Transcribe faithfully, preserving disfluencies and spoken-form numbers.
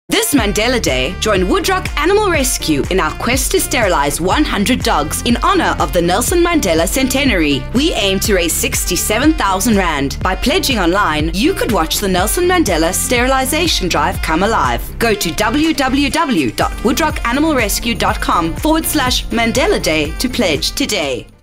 This Mandela Day, join Woodrock Animal Rescue in our quest to sterilise one hundred dogs in honour of the Nelson Mandela Centenary. We aim to raise sixty-seven thousand rand. By pledging online, you could watch the Nelson Mandela Sterilisation Drive come alive. Go to w w w dot woodrock animal rescue dot com forward slash Mandela Day to pledge today.